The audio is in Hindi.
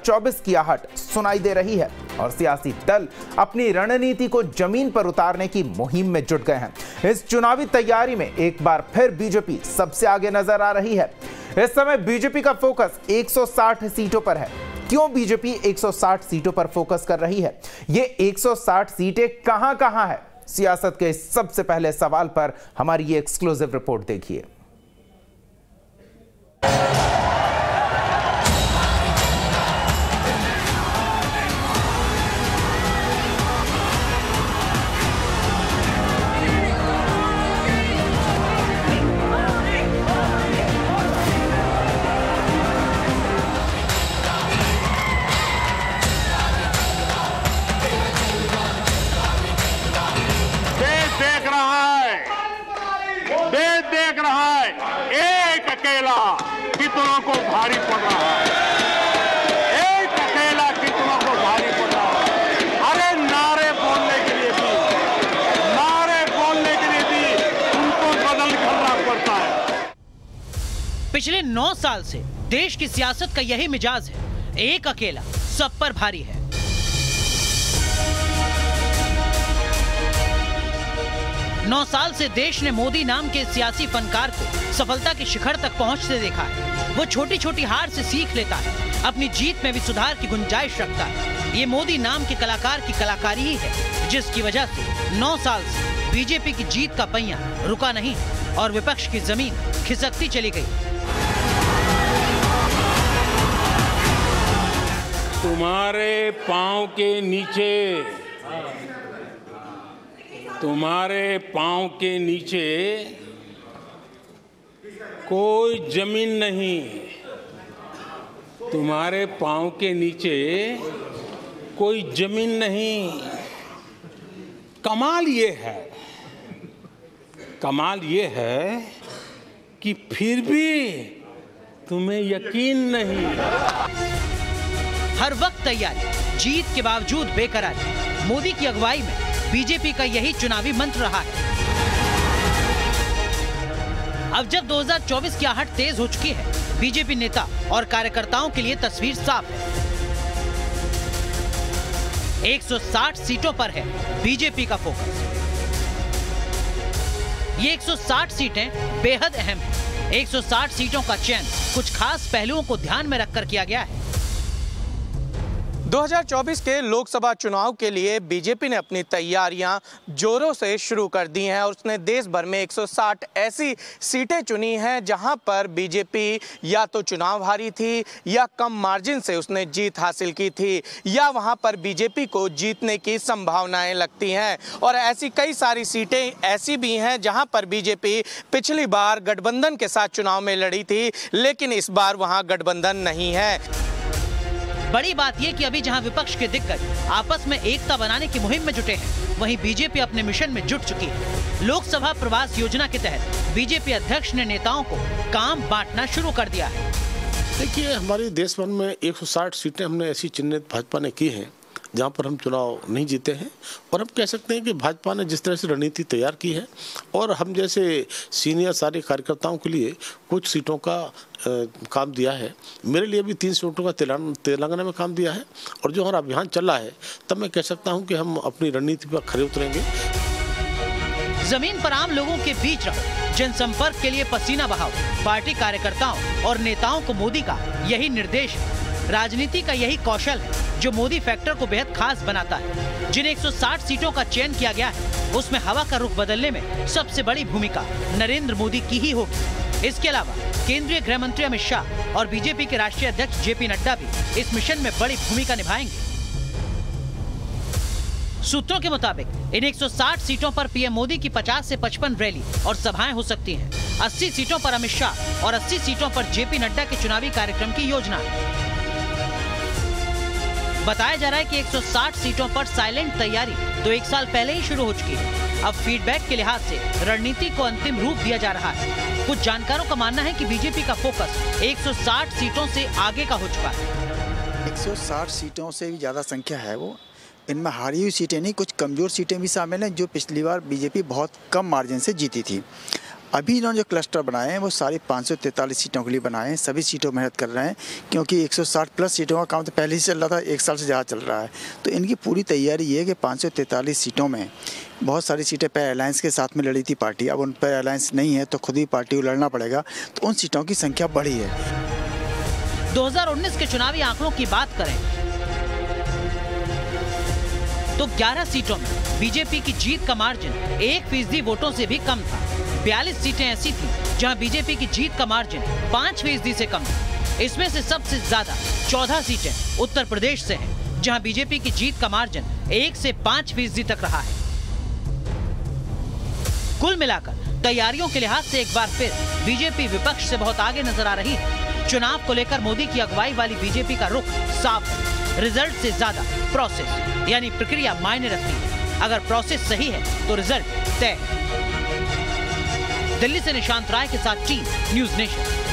2024 की आहट सुनाई दे रही है और सियासी दल अपनी रणनीति को जमीन पर उतारने की मुहिम में जुट गए हैं। इस चुनावी तैयारी में एक बार फिर बीजेपी सबसे आगे नजर आ रही है। इस समय बीजेपी का फोकस 160 सीटों पर है। क्यों बीजेपी 160 सीटों पर फोकस कर रही है? ये 160 सीटें कहां है? सियासत के सबसे पहले सवाल पर हमारी ये एक्सक्लूसिव रिपोर्ट देखिए। देख रहा है एक अकेला कितनों को भारी पड़ रहा है, एक अकेला कितनों को भारी पड़ रहा है। अरे नारे बोलने के लिए भी उनको बदल करना पड़ता है। पिछले 9 साल से देश की सियासत का यही मिजाज है, एक अकेला सब पर भारी है। नौ साल से देश ने मोदी नाम के सियासी फनकार को सफलता के शिखर तक पहुंचते देखा है। वो छोटी छोटी हार से सीख लेता है, अपनी जीत में भी सुधार की गुंजाइश रखता है। ये मोदी नाम के कलाकार की कलाकारी ही है जिसकी वजह से 9 साल से बीजेपी की जीत का पहिया रुका नहीं और विपक्ष की जमीन खिसकती चली गई। तुम्हारे पांव के नीचे कोई जमीन नहीं। तुम्हारे पांव के नीचे कोई जमीन नहीं। कमाल ये है कि फिर भी तुम्हें यकीन नहीं। हर वक्त तैयारी, जीत के बावजूद बेकरारी। मोदी की अगुवाई में बीजेपी का यही चुनावी मंत्र रहा है। अब जब 2024 की आहट तेज हो चुकी है, बीजेपी नेता और कार्यकर्ताओं के लिए तस्वीर साफ है। 160 सीटों पर है बीजेपी का फोकस। ये 160 सीटें बेहद अहम हैं। 160 सीटों का चयन कुछ खास पहलुओं को ध्यान में रखकर किया गया है। 2024 के लोकसभा चुनाव के लिए बीजेपी ने अपनी तैयारियां जोरों से शुरू कर दी हैं और उसने देश भर में 160 ऐसी सीटें चुनी हैं जहां पर बीजेपी या तो चुनाव हारी थी या कम मार्जिन से उसने जीत हासिल की थी या वहां पर बीजेपी को जीतने की संभावनाएं लगती हैं। और ऐसी कई सारी सीटें ऐसी भी हैं जहां पर बीजेपी पिछली बार गठबंधन के साथ चुनाव में लड़ी थी, लेकिन इस बार वहां गठबंधन नहीं है। बड़ी बात यह कि अभी जहां विपक्ष के दिग्गज आपस में एकता बनाने की मुहिम में जुटे हैं, वहीं बीजेपी अपने मिशन में जुट चुकी है। लोकसभा प्रवास योजना के तहत बीजेपी अध्यक्ष ने नेताओं को काम बांटना शुरू कर दिया है। देखिए, हमारे देश भर में 160 सीटें हमने ऐसी चिन्हित भाजपा ने की हैं जहाँ पर हम चुनाव नहीं जीते हैं। और हम कह सकते हैं कि भाजपा ने जिस तरह से रणनीति तैयार की है और हम जैसे सीनियर सारे कार्यकर्ताओं के लिए कुछ सीटों का काम दिया है। मेरे लिए भी 3 सीटों का तेलंगाना में काम दिया है। और जो हमारा अभियान चल रहा है, तब मैं कह सकता हूँ कि हम अपनी रणनीति पर खरे उतरेंगे। जमीन पर आम लोगों के बीच रहो, जनसंपर्क के लिए पसीना बहाओ। पार्टी कार्यकर्ताओं और नेताओं को मोदी का यही निर्देश है। राजनीति का यही कौशल है जो मोदी फैक्टर को बेहद खास बनाता है। जिन 160 सीटों का चयन किया गया है, उसमें हवा का रुख बदलने में सबसे बड़ी भूमिका नरेंद्र मोदी की ही होगी। इसके अलावा केंद्रीय गृह मंत्री अमित शाह और बीजेपी के राष्ट्रीय अध्यक्ष जेपी नड्डा भी इस मिशन में बड़ी भूमिका निभाएंगे। सूत्रों के मुताबिक इन 160 सीटों पर पीएम मोदी की 50 से 55 रैली और सभाएं हो सकती हैं। 80 सीटों पर अमित शाह और 80 सीटों पर जेपी नड्डा के चुनावी कार्यक्रम की योजना है। बताया जा रहा है कि 160 सीटों पर साइलेंट तैयारी तो 1 साल पहले ही शुरू हो चुकी है। अब फीडबैक के लिहाज से रणनीति को अंतिम रूप दिया जा रहा है। कुछ जानकारों का मानना है कि बीजेपी का फोकस 160 सीटों से आगे का हो चुका है। 160 सीटों से भी ज्यादा संख्या है वो। इनमें हारी हुई सीटें नहीं, कुछ कमजोर सीटें भी शामिल हैं जो पिछली बार बीजेपी बहुत कम मार्जिन से जीती थी। अभी इन्होंने जो क्लस्टर बनाए हैं वो सारी 543 सीटों के लिए बनाए हैं। सभी सीटों में मेहनत कर रहे हैं क्योंकि 160 प्लस सीटों का काम तो पहले ही चल रहा था, 1 साल से ज़्यादा चल रहा है। तो इनकी पूरी तैयारी ये है कि 543 सीटों में बहुत सारी सीटें पहले अलायंस के साथ में लड़ी थी पार्टी, अब उन पर अलायंस नहीं है तो खुद ही पार्टी को लड़ना पड़ेगा, तो उन सीटों की संख्या बढ़ी है। 2019 के चुनावी आंकड़ों की बात करें तो 11 सीटों में बीजेपी की जीत का मार्जिन 1% वोटों से भी कम था। 42 सीटें ऐसी थी जहां बीजेपी की जीत का मार्जिन 5% से कम था। इसमें से सबसे ज्यादा 14 सीटें उत्तर प्रदेश से हैं, जहां बीजेपी की जीत का मार्जिन 1 से 5% तक रहा है। कुल मिलाकर तैयारियों के लिहाज से एक बार फिर बीजेपी विपक्ष से बहुत आगे नजर आ रही है। चुनाव को लेकर मोदी की अगुवाई वाली बीजेपी का रुख साफ है। रिजल्ट से ज्यादा प्रोसेस यानी प्रक्रिया मायने रखती है। अगर प्रोसेस सही है तो रिजल्ट तय है। दिल्ली से निशांत राय के साथ टीम न्यूज़ नेशन।